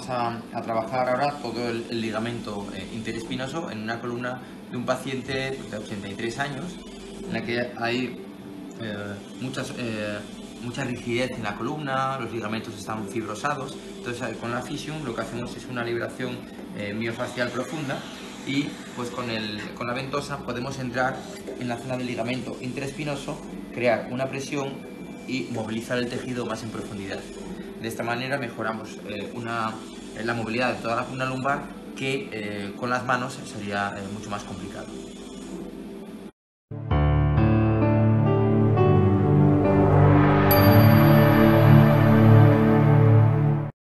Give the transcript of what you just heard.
a trabajar ahora todo el ligamento interespinoso en una columna de un paciente de 83 años, en la que hay mucha rigidez en la columna, los ligamentos están fibrosados. Entonces con la Physium lo que hacemos es una liberación miofacial profunda y pues con la ventosa podemos entrar en la zona del ligamento interespinoso, crear una presión y movilizar el tejido más en profundidad. De esta manera mejoramos la movilidad de toda la columna lumbar, que con las manos sería mucho más complicado.